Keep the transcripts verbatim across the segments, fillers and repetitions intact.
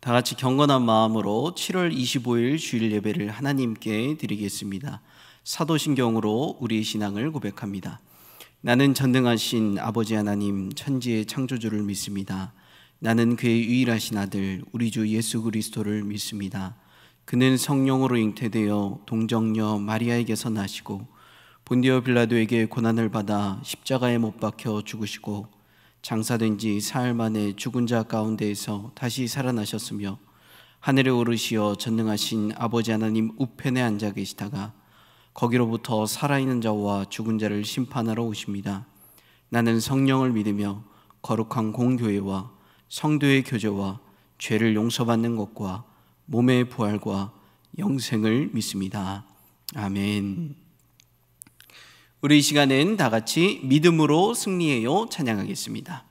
다 같이 경건한 마음으로 칠월 이십오일 주일 예배를 하나님께 드리겠습니다. 사도신경으로 우리의 신앙을 고백합니다. 나는 전능하신 아버지 하나님 천지의 창조주를 믿습니다. 나는 그의 유일하신 아들 우리 주 예수 그리스도를 믿습니다. 그는 성령으로 잉태되어 동정녀 마리아에게서 나시고 본디오 빌라도에게 고난을 받아 십자가에 못 박혀 죽으시고 장사된 지 사흘 만에 죽은 자 가운데에서 다시 살아나셨으며 하늘에 오르시어 전능하신 아버지 하나님 우편에 앉아 계시다가 거기로부터 살아있는 자와 죽은 자를 심판하러 오십니다. 나는 성령을 믿으며 거룩한 공교회와 성도의 교제와 죄를 용서받는 것과 몸의 부활과 영생을 믿습니다. 아멘. 우리 이 시간엔 다 같이 믿음으로 승리해요 찬양하겠습니다.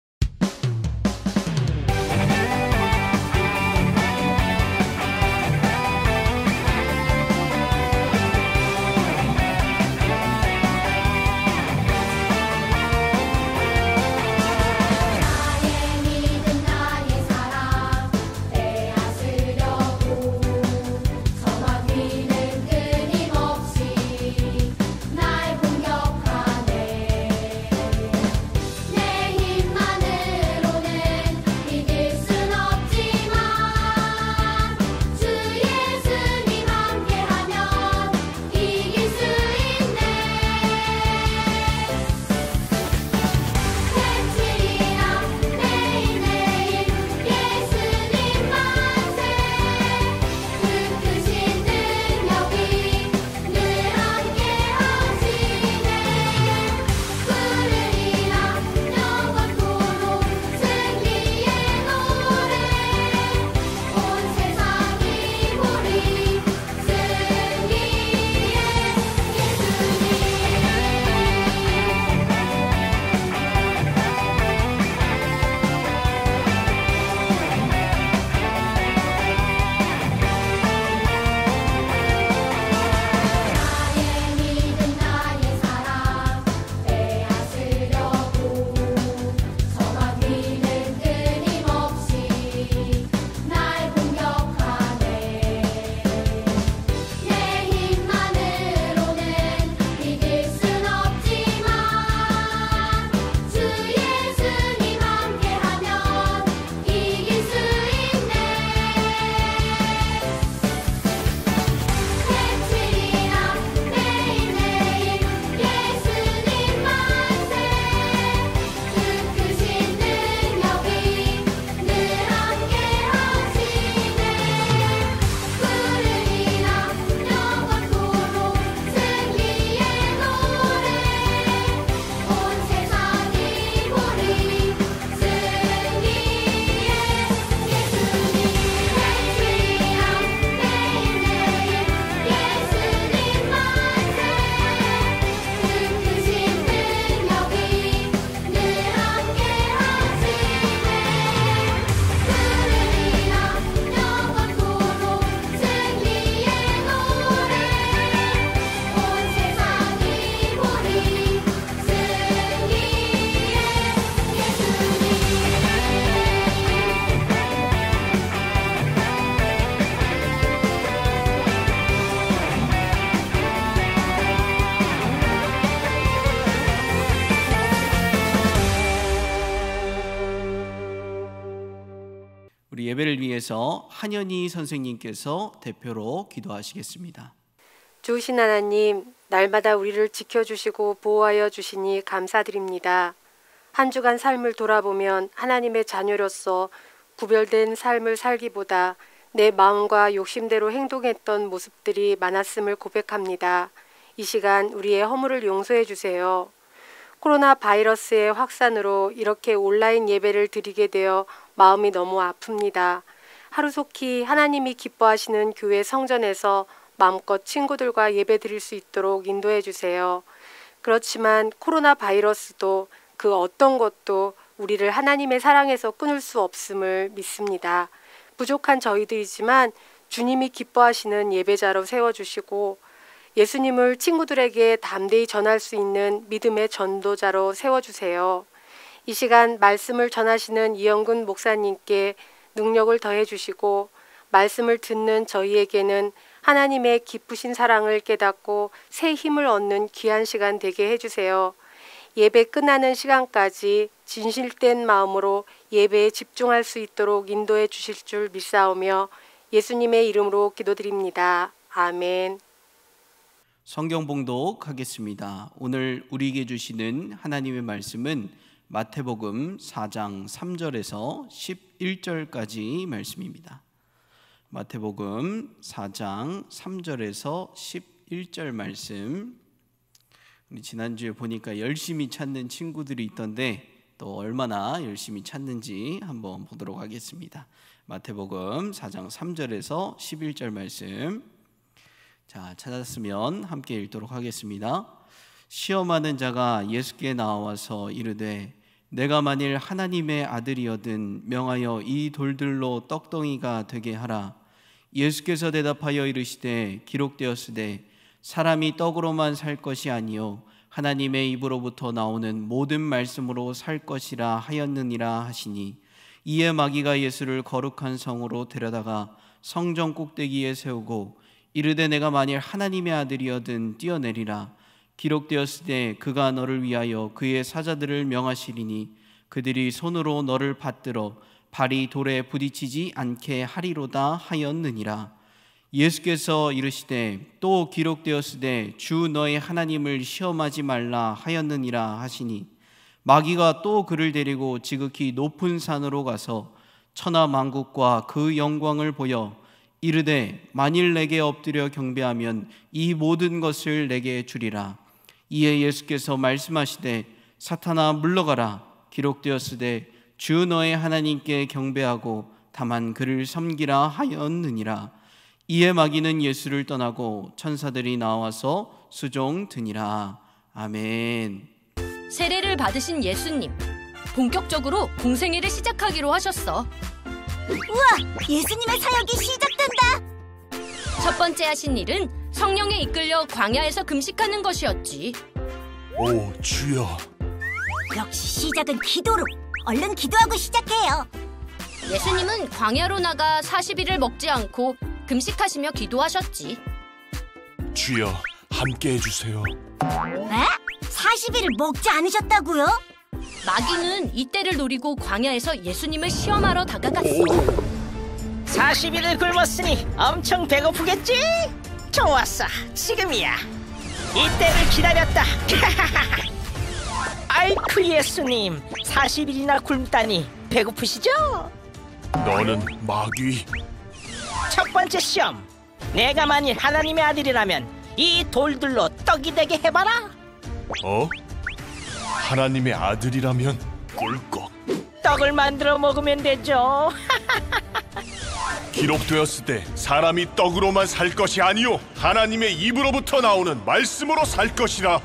예배를 위해서 한현희 선생님께서 대표로 기도하시겠습니다. 주신 하나님, 날마다 우리를 지켜주시고 보호하여 주시니 감사드립니다. 한 주간 삶을 돌아보면 하나님의 자녀로서 구별된 삶을 살기보다 내 마음과 욕심대로 행동했던 모습들이 많았음을 고백합니다. 이 시간 우리의 허물을 용서해 주세요. 코로나 바이러스의 확산으로 이렇게 온라인 예배를 드리게 되어 마음이 너무 아픕니다. 하루속히 하나님이 기뻐하시는 교회 성전에서 마음껏 친구들과 예배 드릴 수 있도록 인도해 주세요. 그렇지만 코로나 바이러스도 그 어떤 것도 우리를 하나님의 사랑에서 끊을 수 없음을 믿습니다. 부족한 저희들이지만 주님이 기뻐하시는 예배자로 세워주시고 예수님을 친구들에게 담대히 전할 수 있는 믿음의 전도자로 세워주세요. 이 시간 말씀을 전하시는 이영근 목사님께 능력을 더해 주시고 말씀을 듣는 저희에게는 하나님의 기쁘신 사랑을 깨닫고 새 힘을 얻는 귀한 시간 되게 해주세요. 예배 끝나는 시간까지 진실된 마음으로 예배에 집중할 수 있도록 인도해 주실 줄 믿사오며 예수님의 이름으로 기도드립니다. 아멘. 성경 봉독하겠습니다. 오늘 우리에게 주시는 하나님의 말씀은 마태복음 사 장 삼 절에서 십일 절까지 말씀입니다. 마태복음 사 장 삼 절에서 십일 절 말씀. 우리 지난주에 보니까 열심히 찾는 친구들이 있던데 또 얼마나 열심히 찾는지 한번 보도록 하겠습니다. 마태복음 사 장 삼 절에서 십일 절 말씀. 자, 찾았으면 함께 읽도록 하겠습니다. 시험하는 자가 예수께 나와서 이르되 내가 만일 하나님의 아들이거든 명하여 이 돌들로 떡덩이가 되게 하라. 예수께서 대답하여 이르시되 기록되었으되 사람이 떡으로만 살 것이 아니요 하나님의 입으로부터 나오는 모든 말씀으로 살 것이라 하였느니라 하시니, 이에 마귀가 예수를 거룩한 성으로 데려다가 성전 꼭대기에 세우고 이르되 내가 만일 하나님의 아들이거든 뛰어내리라. 기록되었으되 그가 너를 위하여 그의 사자들을 명하시리니 그들이 손으로 너를 받들어 발이 돌에 부딪히지 않게 하리로다 하였느니라. 예수께서 이르시되 또 기록되었으되 주 너의 하나님을 시험하지 말라 하였느니라 하시니, 마귀가 또 그를 데리고 지극히 높은 산으로 가서 천하 만국과 그 영광을 보여 이르되 만일 내게 엎드려 경배하면 이 모든 것을 내게 주리라. 이에 예수께서 말씀하시되 사탄아 물러가라. 기록되었으되 주 너의 하나님께 경배하고 다만 그를 섬기라 하였느니라. 이에 마귀는 예수를 떠나고 천사들이 나와서 수종 드니라. 아멘. 세례를 받으신 예수님, 본격적으로 공생애를 시작하기로 하셨어. 우와! 예수님의 사역이 시작된다! 첫 번째 하신 일은 성령에 이끌려 광야에서 금식하는 것이었지. 오, 주여. 역시 시작은 기도로. 얼른 기도하고 시작해요. 예수님은 광야로 나가 사십 일을 먹지 않고 금식하시며 기도하셨지. 주여, 함께 해주세요. 에? 사십 일을 먹지 않으셨다고요? 마귀는 이때를 노리고 광야에서 예수님을 시험하러 다가갔어. 사십 일을 굶었으니 엄청 배고프겠지? 좋았어, 지금이야. 이때를 기다렸다. 아이쿠 예수님, 사십 일이나 굶다니 배고프시죠? 너는 마귀. 첫 번째 시험, 내가 만일 하나님의 아들이라면 이 돌들로 떡이 되게 해봐라. 어? 하나님의 아들이라면 꿀꺽. 떡을 만들어 먹으면 되죠. 기록되었을 때 사람이 떡으로만 살 것이 아니요 하나님의 입으로부터 나오는 말씀으로 살 것이라.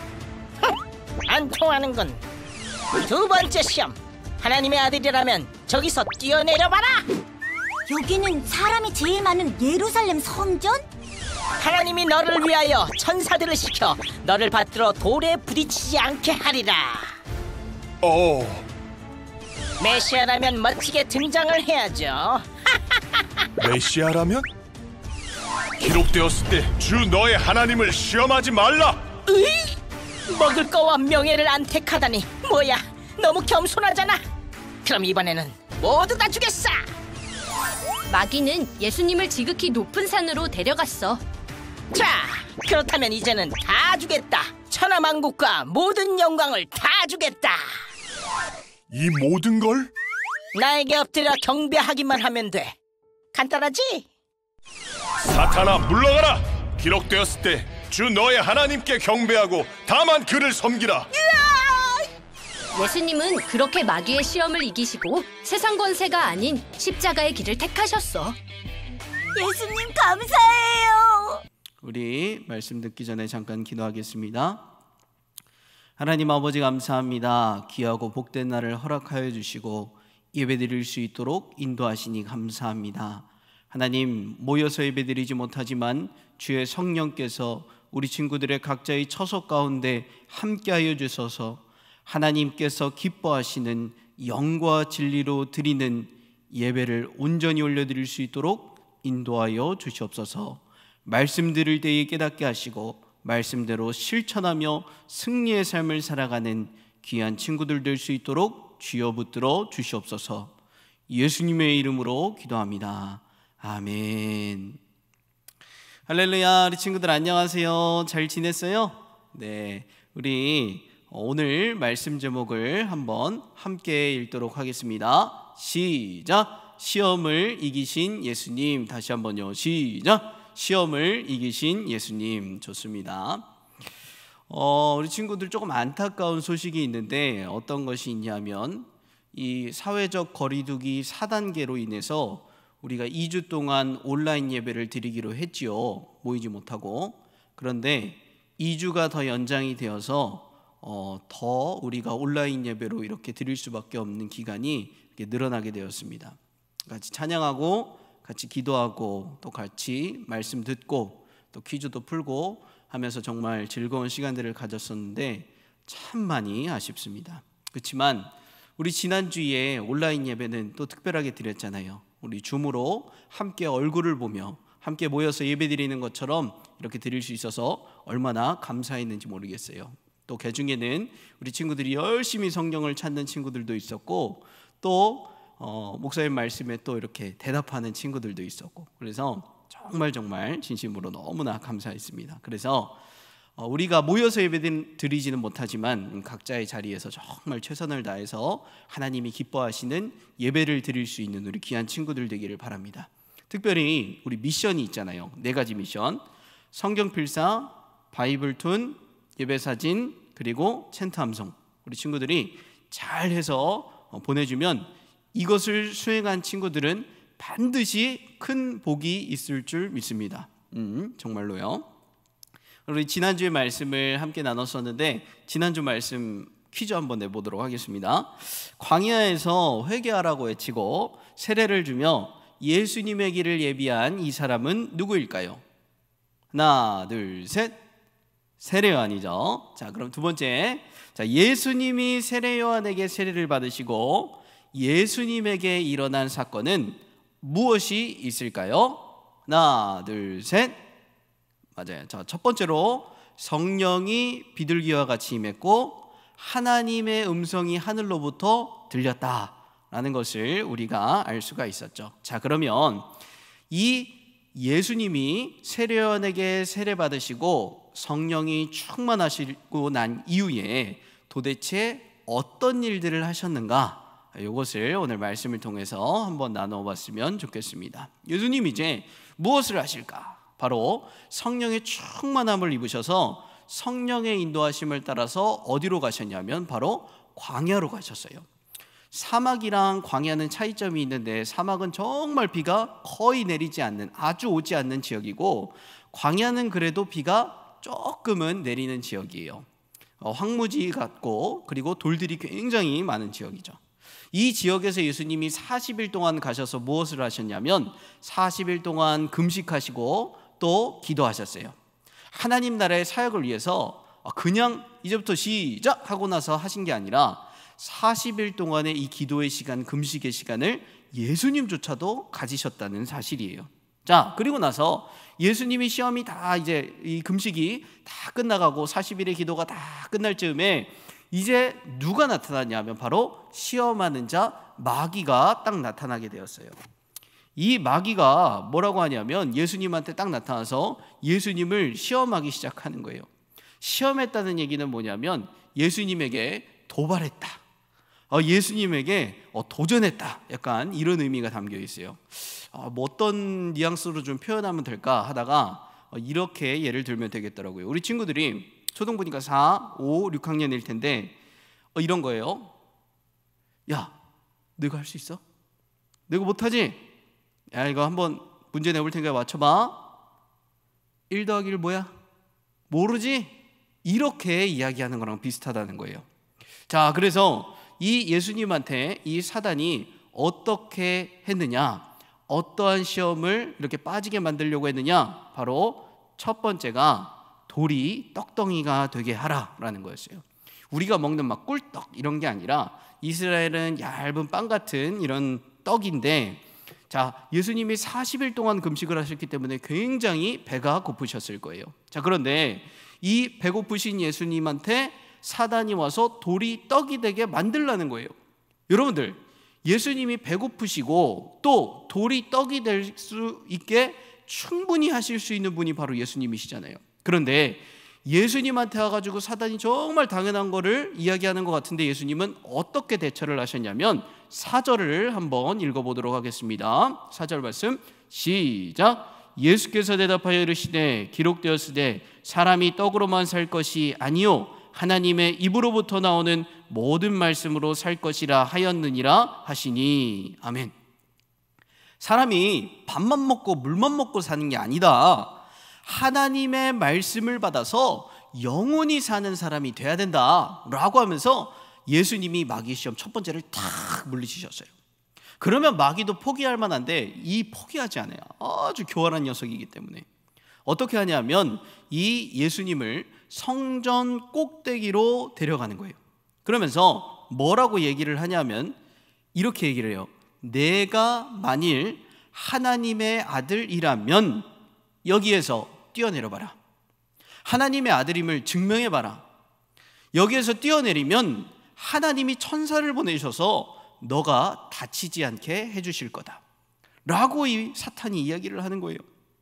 안 통하는군. 두 번째 시험, 하나님의 아들이라면 저기서 뛰어내려봐라. 여기는 사람이 제일 많은 예루살렘 성전? 하나님이 너를 위하여 천사들을 시켜 너를 받들어 돌에 부딪히지 않게 하리라. 어. 메시아라면 멋지게 등장을 해야죠. 메시아라면? 기록되었을 때 주 너의 하나님을 시험하지 말라. 으이! 먹을 거와 명예를 안 택하다니 뭐야, 너무 겸손하잖아. 그럼 이번에는 모두 다 주겠어. 마귀는 예수님을 지극히 높은 산으로 데려갔어. 자, 그렇다면 이제는 다 주겠다. 천하만국과 모든 영광을 다 주겠다. 이 모든 걸? 나에게 엎드려 경배하기만 하면 돼. 간단하지? 사탄아 물러가라. 기록되었을 때 주 너의 하나님께 경배하고 다만 그를 섬기라. 예수님은 그렇게 마귀의 시험을 이기시고 세상 권세가 아닌 십자가의 길을 택하셨어. 예수님 감사해요. 우리 말씀 듣기 전에 잠깐 기도하겠습니다. 하나님 아버지 감사합니다. 귀하고 복된 날을 허락하여 주시고 예배드릴 수 있도록 인도하시니 감사합니다. 하나님, 모여서 예배드리지 못하지만 주의 성령께서 우리 친구들의 각자의 처소 가운데 함께하여 주셔서 하나님께서 기뻐하시는 영과 진리로 드리는 예배를 온전히 올려드릴 수 있도록 인도하여 주시옵소서. 말씀 들을 때에 깨닫게 하시고 말씀대로 실천하며 승리의 삶을 살아가는 귀한 친구들 될 수 있도록 주여 붙들어 주시옵소서. 예수님의 이름으로 기도합니다. 아멘. 할렐루야. 우리 친구들 안녕하세요. 잘 지냈어요? 네, 우리 오늘 말씀 제목을 한번 함께 읽도록 하겠습니다. 시작. 시험을 이기신 예수님. 다시 한번요. 시작. 시험을 이기신 예수님. 좋습니다. 어, 우리 친구들 조금 안타까운 소식이 있는데 어떤 것이 있냐면 이 사회적 거리두기 사 단계로 인해서 우리가 이 주 동안 온라인 예배를 드리기로 했지요. 모이지 못하고. 그런데 이 주가 더 연장이 되어서 어, 더 우리가 온라인 예배로 이렇게 드릴 수밖에 없는 기간이 이렇게 늘어나게 되었습니다. 같이 찬양하고 같이 기도하고 또 같이 말씀 듣고 또 퀴즈도 풀고 하면서 정말 즐거운 시간들을 가졌었는데 참 많이 아쉽습니다. 그렇지만 우리 지난주에 온라인 예배는 또 특별하게 드렸잖아요. 우리 줌으로 함께 얼굴을 보며 함께 모여서 예배 드리는 것처럼 이렇게 드릴 수 있어서 얼마나 감사했는지 모르겠어요. 또 그중에는 우리 친구들이 열심히 성경을 찾는 친구들도 있었고 또 어, 목사님 말씀에 또 이렇게 대답하는 친구들도 있었고 그래서 정말 정말 진심으로 너무나 감사했습니다. 그래서 어, 우리가 모여서 예배 드리지는 못하지만 각자의 자리에서 정말 최선을 다해서 하나님이 기뻐하시는 예배를 드릴 수 있는 우리 귀한 친구들 되기를 바랍니다. 특별히 우리 미션이 있잖아요. 네 가지 미션. 성경 필사, 바이블툰, 예배사진, 그리고 챈트 함성. 우리 친구들이 잘해서 보내주면 이것을 수행한 친구들은 반드시 큰 복이 있을 줄 믿습니다. 음, 정말로요. 우리 지난주의 말씀을 함께 나눴었는데 지난주 말씀 퀴즈 한번 내보도록 하겠습니다. 광야에서 회개하라고 외치고 세례를 주며 예수님의 길을 예비한 이 사람은 누구일까요? 하나, 둘, 셋. 세례요한이죠. 자, 그럼 두 번째. 자, 예수님이 세례요한에게 세례를 받으시고 예수님에게 일어난 사건은 무엇이 있을까요? 하나, 둘, 셋. 맞아요. 자, 첫 번째로 성령이 비둘기와 같이 임했고 하나님의 음성이 하늘로부터 들렸다라는 것을 우리가 알 수가 있었죠. 자, 그러면 이 예수님이 세례요한에게 세례 받으시고 성령이 충만하시고 난 이후에 도대체 어떤 일들을 하셨는가? 이것을 오늘 말씀을 통해서 한번 나눠봤으면 좋겠습니다. 예수님 이제 무엇을 하실까? 바로 성령의 충만함을 입으셔서 성령의 인도하심을 따라서 어디로 가셨냐면 바로 광야로 가셨어요. 사막이랑 광야는 차이점이 있는데 사막은 정말 비가 거의 내리지 않는 아주 오지 않는 지역이고 광야는 그래도 비가 조금은 내리는 지역이에요. 어, 황무지 같고 그리고 돌들이 굉장히 많은 지역이죠. 이 지역에서 예수님이 사십 일 동안 가셔서 무엇을 하셨냐면 사십 일 동안 금식하시고 또 기도하셨어요. 하나님 나라의 사역을 위해서 그냥 이제부터 시작 하고 나서 하신 게 아니라 사십 일 동안의 이 기도의 시간, 금식의 시간을 예수님조차도 가지셨다는 사실이에요. 자, 그리고 나서 예수님이 시험이 다 이제 이 금식이 다 끝나가고 사십 일의 기도가 다 끝날 즈음에 이제 누가 나타났냐면 바로 시험하는 자 마귀가 딱 나타나게 되었어요. 이 마귀가 뭐라고 하냐면 예수님한테 딱 나타나서 예수님을 시험하기 시작하는 거예요. 시험했다는 얘기는 뭐냐면 예수님에게 도발했다, 어, 예수님에게 어, 도전했다, 약간 이런 의미가 담겨 있어요. 어, 뭐 어떤 뉘앙스로 좀 표현하면 될까 하다가 어, 이렇게 예를 들면 되겠더라고요. 우리 친구들이 초등 보니까 사, 오, 육 학년일 텐데 어, 이런 거예요. 야, 너가 할 수 있어? 너가 못하지? 야, 이거 한번 문제 내볼 테니까 맞춰봐. 일 더하기 일 뭐야? 모르지? 이렇게 이야기하는 거랑 비슷하다는 거예요. 자, 그래서 이 예수님한테 이 사단이 어떻게 했느냐, 어떠한 시험을 이렇게 빠지게 만들려고 했느냐, 바로 첫 번째가 돌이 떡덩이가 되게 하라라는 거였어요. 우리가 먹는 막 꿀떡 이런 게 아니라 이스라엘은 얇은 빵 같은 이런 떡인데, 자, 예수님이 사십 일 동안 금식을 하셨기 때문에 굉장히 배가 고프셨을 거예요. 자, 그런데 이 배고프신 예수님한테 사단이 와서 돌이 떡이 되게 만들라는 거예요. 여러분들, 예수님이 배고프시고 또 돌이 떡이 될 수 있게 충분히 하실 수 있는 분이 바로 예수님이시잖아요. 그런데 예수님한테 와가지고 사단이 정말 당연한 거를 이야기하는 것 같은데, 예수님은 어떻게 대처를 하셨냐면 사 절을 한번 읽어보도록 하겠습니다. 사 절 말씀 시작. 예수께서 대답하여 이르시되 기록되었으되 사람이 떡으로만 살 것이 아니요 하나님의 입으로부터 나오는 모든 말씀으로 살 것이라 하였느니라 하시니. 아멘. 사람이 밥만 먹고 물만 먹고 사는 게 아니다. 하나님의 말씀을 받아서 영원히 사는 사람이 돼야 된다라고 하면서 예수님이 마귀 시험 첫 번째를 탁 물리치셨어요. 그러면 마귀도 포기할 만한데 이 포기하지 않아요. 아주 교활한 녀석이기 때문에 어떻게 하냐면 이 예수님을 성전 꼭대기로 데려가는 거예요. 그러면서 뭐라고 얘기를 하냐면 이렇게 얘기를 해요. 내가 만일 하나님의 아들이라면 여기에서 뛰어내려봐라. 하나님의 아들임을 증명해봐라. 여기에서 뛰어내리면 하나님이 천사를 보내셔서 너가 다치지 않게 해주실 거다 라고 이 사탄이 이야기를 하는 거예요.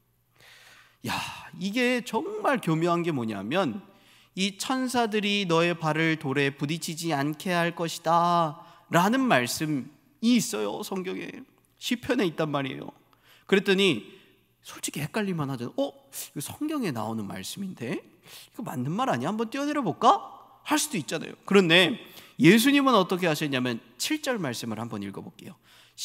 야, 이게 정말 교묘한 게 뭐냐면 이 천사들이 너의 발을 돌에 부딪히지 않게 할 것이다 라는 말씀이 있어요. 성경에 시편에 있단 말이에요. 그랬더니 솔직히 헷갈릴만 하죠. 어? 이거 성경에 나오는 말씀인데 이거 맞는 말 아니야? 한번 뛰어내려 볼까? 할 수도 있잖아요. 그런데 예수님은 어떻게 하셨냐면 칠 절 말씀을 한번 읽어볼게요.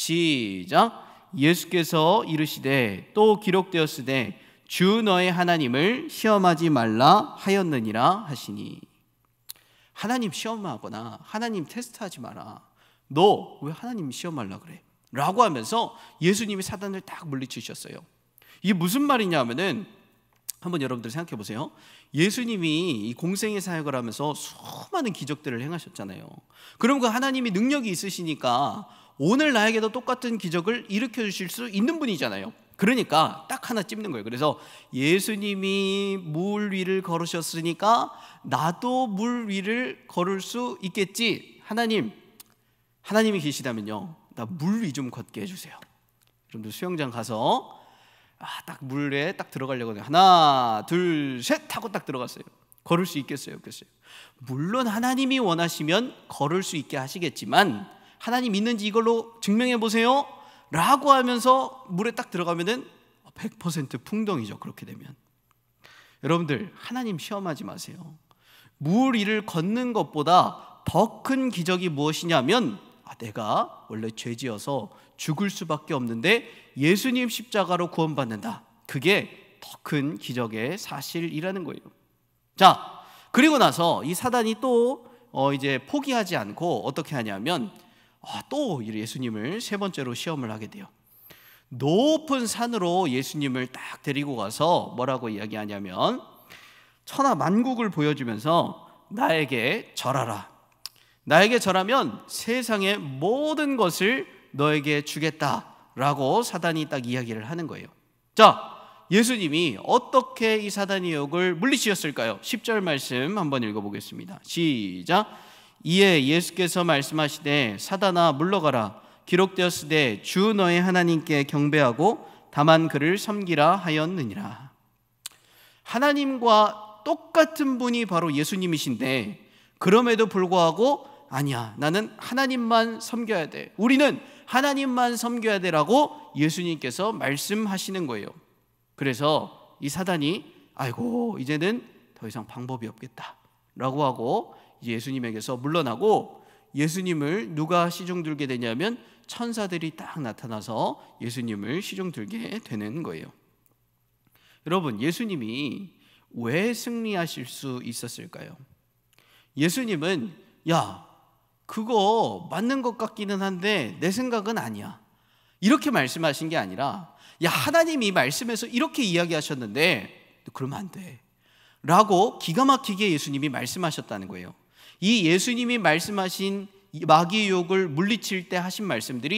시작. 예수께서 이르시되 또 기록되었으되 주 너의 하나님을 시험하지 말라 하였느니라 하시니. 하나님 시험하거나 하나님 테스트하지 마라. 너 왜 하나님 시험하려고 그래? 라고 하면서 예수님이 사단을 딱 물리치셨어요. 이게 무슨 말이냐 하면은 한번 여러분들 생각해 보세요. 예수님이 이 공생의 사역을 하면서 수많은 기적들을 행하셨잖아요. 그럼 그 하나님이 능력이 있으시니까 오늘 나에게도 똑같은 기적을 일으켜 주실 수 있는 분이잖아요. 그러니까 딱 하나 찝는 거예요. 그래서 예수님이 물 위를 걸으셨으니까 나도 물 위를 걸을 수 있겠지. 하나님, 하나님이 계시다면요, 나 물 위 좀 걷게 해주세요. 여러분들 수영장 가서 아, 딱 물에 딱 들어가려고 해요. 하나, 둘, 셋 하고 딱 들어갔어요. 걸을 수 있겠어요, 없겠어요? 물론 하나님이 원하시면 걸을 수 있게 하시겠지만 하나님 있는지 이걸로 증명해 보세요 라고 하면서 물에 딱 들어가면은 백 퍼센트 풍덩이죠. 그렇게 되면 여러분들 하나님 시험하지 마세요. 물 위를 걷는 것보다 더 큰 기적이 무엇이냐면 아, 내가 원래 죄지어서 죽을 수밖에 없는데 예수님 십자가로 구원받는다. 그게 더 큰 기적의 사실이라는 거예요. 자, 그리고 나서 이 사단이 또 어, 이제 포기하지 않고 어떻게 하냐면 아, 또 예수님을 세 번째로 시험을 하게 돼요. 높은 산으로 예수님을 딱 데리고 가서 뭐라고 이야기하냐면 천하 만국을 보여주면서 나에게 절하라. 나에게 절하면 세상의 모든 것을 너에게 주겠다라고 사단이 딱 이야기를 하는 거예요. 자, 예수님이 어떻게 이 사단의 유혹을 물리치셨을까요? 십 절 말씀 한번 읽어보겠습니다. 시작. 이에 예수께서 말씀하시되 사단아 물러가라. 기록되었으되 주 너의 하나님께 경배하고 다만 그를 섬기라 하였느니라. 하나님과 똑같은 분이 바로 예수님이신데 그럼에도 불구하고 아니야, 나는 하나님만 섬겨야 돼, 우리는 하나님만 섬겨야 되라고 예수님께서 말씀하시는 거예요. 그래서 이 사단이 아이고 이제는 더 이상 방법이 없겠다 라고 하고 예수님에게서 물러나고, 예수님을 누가 시중 들게 되냐면 천사들이 딱 나타나서 예수님을 시중 들게 되는 거예요. 여러분, 예수님이 왜 승리하실 수 있었을까요? 예수님은 야, 그거 맞는 것 같기는 한데 내 생각은 아니야 이렇게 말씀하신 게 아니라 야, 하나님이 말씀에서 이렇게 이야기하셨는데 그러면 안 돼 라고 기가 막히게 예수님이 말씀하셨다는 거예요. 이 예수님이 말씀하신 마귀의 유혹을 물리칠 때 하신 말씀들이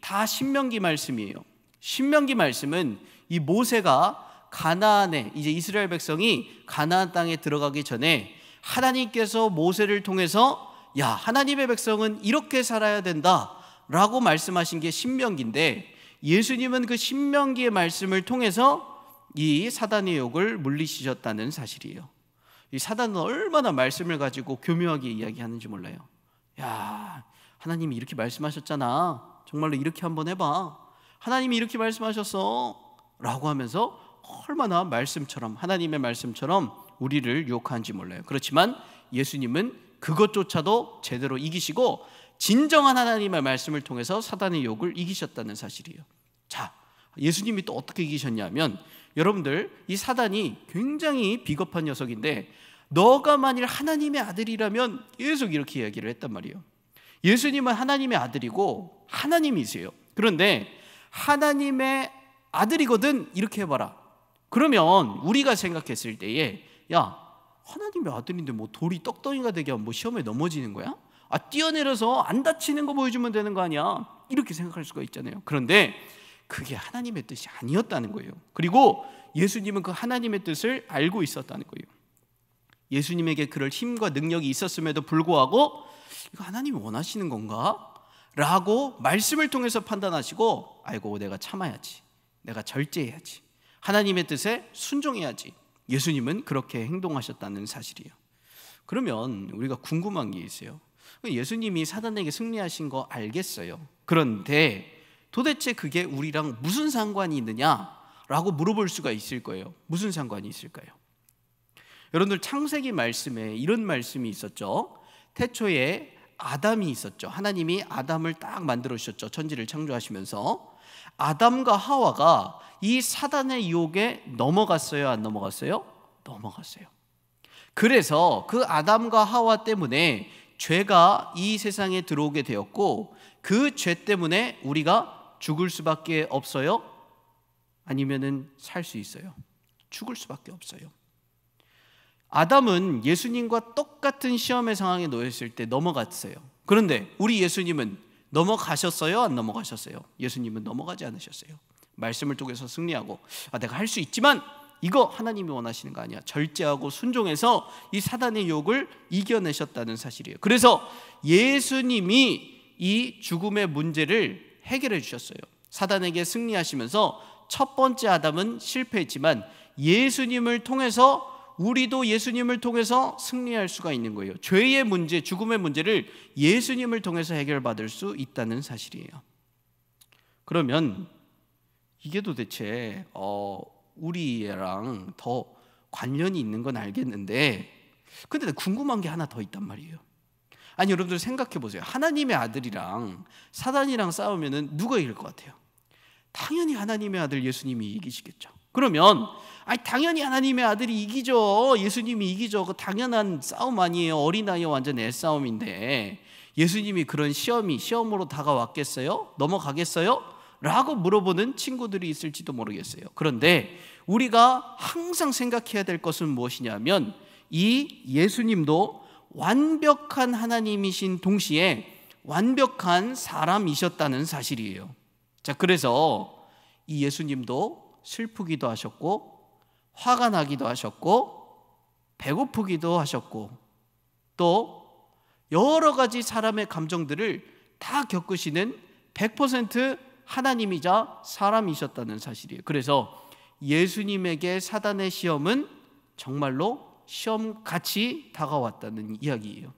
다 신명기 말씀이에요. 신명기 말씀은 이 모세가 가나안에, 이제 이스라엘 백성이 가나안 땅에 들어가기 전에 하나님께서 모세를 통해서 야, 하나님의 백성은 이렇게 살아야 된다 라고 말씀하신 게 신명기인데, 예수님은 그 신명기의 말씀을 통해서 이 사단의 욕을 물리치셨다는 사실이에요. 이 사단은 얼마나 말씀을 가지고 교묘하게 이야기하는지 몰라요. 야, 하나님이 이렇게 말씀하셨잖아, 정말로 이렇게 한번 해봐, 하나님이 이렇게 말씀하셨어 라고 하면서 얼마나 말씀처럼, 하나님의 말씀처럼 우리를 유혹하는지 몰라요. 그렇지만 예수님은 그것조차도 제대로 이기시고 진정한 하나님의 말씀을 통해서 사단의 욕을 이기셨다는 사실이에요. 자, 예수님이 또 어떻게 이기셨냐면, 여러분들, 이 사단이 굉장히 비겁한 녀석인데, 너가 만일 하나님의 아들이라면 계속 이렇게 이야기를 했단 말이에요. 예수님은 하나님의 아들이고 하나님이세요. 그런데 하나님의 아들이거든, 이렇게 해봐라. 그러면 우리가 생각했을 때에, 야, 하나님의 아들인데 뭐 돌이 떡덩이가 되게 하면 뭐 시험에 넘어지는 거야? 아, 뛰어내려서 안 다치는 거 보여주면 되는 거 아니야? 이렇게 생각할 수가 있잖아요. 그런데 그게 하나님의 뜻이 아니었다는 거예요. 그리고 예수님은 그 하나님의 뜻을 알고 있었다는 거예요. 예수님에게 그럴 힘과 능력이 있었음에도 불구하고 이거 하나님이 원하시는 건가? 라고 말씀을 통해서 판단하시고, 아이고, 내가 참아야지, 내가 절제해야지, 하나님의 뜻에 순종해야지, 예수님은 그렇게 행동하셨다는 사실이에요. 그러면 우리가 궁금한 게 있어요. 예수님이 사단에게 승리하신 거 알겠어요. 그런데 도대체 그게 우리랑 무슨 상관이 있느냐라고 물어볼 수가 있을 거예요. 무슨 상관이 있을까요? 여러분들, 창세기 말씀에 이런 말씀이 있었죠. 태초에 아담이 있었죠. 하나님이 아담을 딱 만들어 주셨죠. 천지를 창조하시면서. 아담과 하와가 이 사단의 유혹에 넘어갔어요, 안 넘어갔어요? 넘어갔어요. 그래서 그 아담과 하와 때문에 죄가 이 세상에 들어오게 되었고, 그 죄 때문에 우리가 죽을 수밖에 없어요? 아니면은 살 수 있어요? 죽을 수밖에 없어요. 아담은 예수님과 똑같은 시험의 상황에 놓였을 때 넘어갔어요. 그런데 우리 예수님은 넘어가셨어요, 안 넘어가셨어요? 예수님은 넘어가지 않으셨어요. 말씀을 통해서 승리하고, 아, 내가 할 수 있지만 이거 하나님이 원하시는 거 아니야, 절제하고 순종해서 이 사단의 유혹을 이겨내셨다는 사실이에요. 그래서 예수님이 이 죽음의 문제를 해결해 주셨어요. 사단에게 승리하시면서 첫 번째 아담은 실패했지만 예수님을 통해서, 우리도 예수님을 통해서 승리할 수가 있는 거예요. 죄의 문제, 죽음의 문제를 예수님을 통해서 해결받을 수 있다는 사실이에요. 그러면 이게 도대체 어, 우리랑 더 관련이 있는 건 알겠는데, 근데 궁금한 게 하나 더 있단 말이에요. 아니, 여러분들 생각해 보세요. 하나님의 아들이랑 사단이랑 싸우면은 누가 이길 것 같아요? 당연히 하나님의 아들 예수님이 이기시겠죠. 그러면 아니, 당연히 하나님의 아들이 이기죠. 예수님이 이기죠. 그 당연한 싸움 아니에요. 어린아이의 완전 애싸움인데 예수님이 그런 시험이 시험으로 다가왔겠어요? 넘어가겠어요? 라고 물어보는 친구들이 있을지도 모르겠어요. 그런데 우리가 항상 생각해야 될 것은 무엇이냐면, 이 예수님도 완벽한 하나님이신 동시에 완벽한 사람이셨다는 사실이에요. 자, 그래서 이 예수님도 슬프기도 하셨고, 화가 나기도 하셨고, 배고프기도 하셨고, 또 여러 가지 사람의 감정들을 다 겪으시는 백 퍼센트 하나님이자 사람이셨다는 사실이에요. 그래서 예수님에게 사단의 시험은 정말로 시험같이 다가왔다는 이야기예요.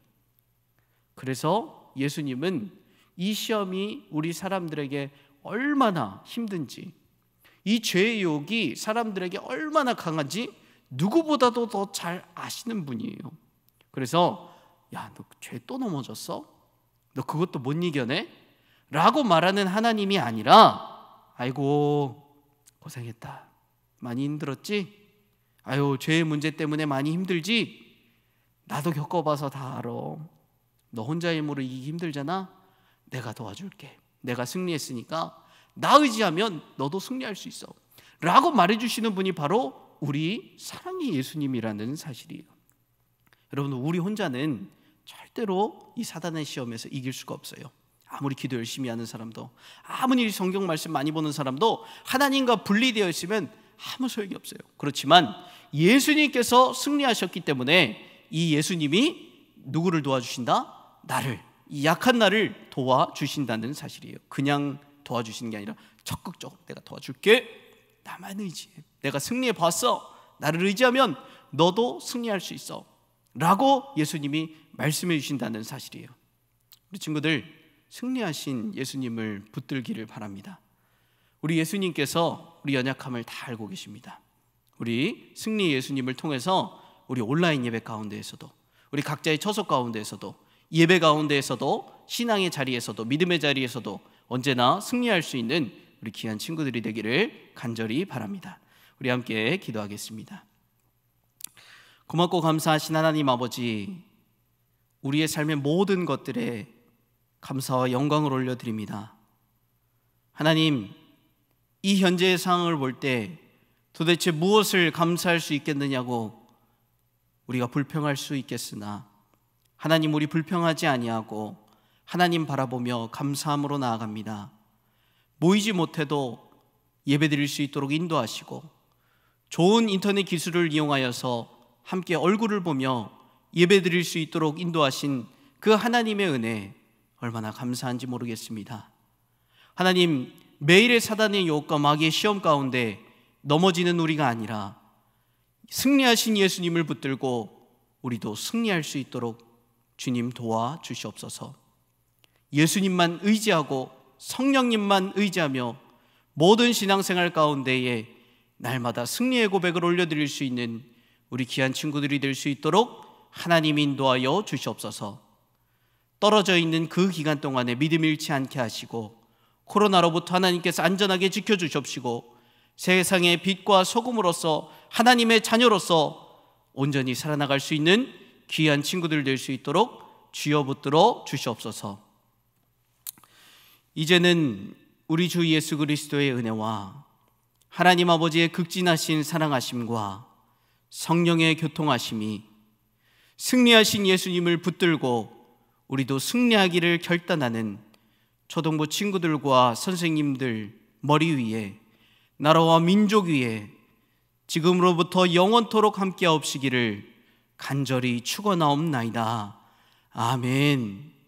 그래서 예수님은 이 시험이 우리 사람들에게 얼마나 힘든지, 이 죄의 유혹이 사람들에게 얼마나 강한지 누구보다도 더 잘 아시는 분이에요. 그래서 야, 너 죄 또 넘어졌어? 너 그것도 못 이겨내? 라고 말하는 하나님이 아니라, 아이고 고생했다, 많이 힘들었지? 아유, 죄의 문제 때문에 많이 힘들지? 나도 겪어봐서 다 알아. 너 혼자 힘으로 이기기 힘들잖아? 내가 도와줄게. 내가 승리했으니까 나 의지하면 너도 승리할 수 있어 라고 말해주시는 분이 바로 우리 사랑의 예수님이라는 사실이에요. 여러분, 우리 혼자는 절대로 이 사단의 시험에서 이길 수가 없어요. 아무리 기도 열심히 하는 사람도, 아무리 성경 말씀 많이 보는 사람도 하나님과 분리되어 있으면 아무 소용이 없어요. 그렇지만 예수님께서 승리하셨기 때문에 이 예수님이 누구를 도와주신다? 나를, 이 약한 나를 도와주신다는 사실이에요. 그냥 도와주시는 게 아니라 적극적으로 내가 도와줄게, 나만 의지해, 내가 승리해 봤어, 나를 의지하면 너도 승리할 수 있어 라고 예수님이 말씀해 주신다는 사실이에요. 우리 친구들, 승리하신 예수님을 붙들기를 바랍니다. 우리 예수님께서 우리 연약함을 다 알고 계십니다. 우리 승리 예수님을 통해서 우리 온라인 예배 가운데에서도, 우리 각자의 처소 가운데에서도, 예배 가운데에서도, 신앙의 자리에서도, 믿음의 자리에서도 언제나 승리할 수 있는 우리 귀한 친구들이 되기를 간절히 바랍니다. 우리 함께 기도하겠습니다. 고맙고 감사하신 하나님 아버지, 우리의 삶의 모든 것들에 감사와 영광을 올려드립니다. 하나님, 이 현재의 상황을 볼 때 도대체 무엇을 감사할 수 있겠느냐고 우리가 불평할 수 있겠으나, 하나님, 우리 불평하지 아니하고 하나님 바라보며 감사함으로 나아갑니다. 모이지 못해도 예배드릴 수 있도록 인도하시고, 좋은 인터넷 기술을 이용하여서 함께 얼굴을 보며 예배드릴 수 있도록 인도하신 그 하나님의 은혜, 얼마나 감사한지 모르겠습니다. 하나님, 매일의 사단의 유혹과 마귀의 시험 가운데 넘어지는 우리가 아니라 승리하신 예수님을 붙들고 우리도 승리할 수 있도록 주님 도와주시옵소서. 예수님만 의지하고 성령님만 의지하며 모든 신앙생활 가운데에 날마다 승리의 고백을 올려드릴 수 있는 우리 귀한 친구들이 될 수 있도록 하나님 인도하여 주시옵소서. 떨어져 있는 그 기간 동안에 믿음 잃지 않게 하시고, 코로나로부터 하나님께서 안전하게 지켜주시옵시고, 세상의 빛과 소금으로서 하나님의 자녀로서 온전히 살아나갈 수 있는 귀한 친구들 될 수 있도록 주여 붙들어 주시옵소서. 이제는 우리 주 예수 그리스도의 은혜와 하나님 아버지의 극진하신 사랑하심과 성령의 교통하심이 승리하신 예수님을 붙들고 우리도 승리하기를 결단하는 초등부 친구들과 선생님들 머리 위에, 나라와 민족 위에 지금으로부터 영원토록 함께하옵시기를 간절히 축원하옵나이다. 아멘.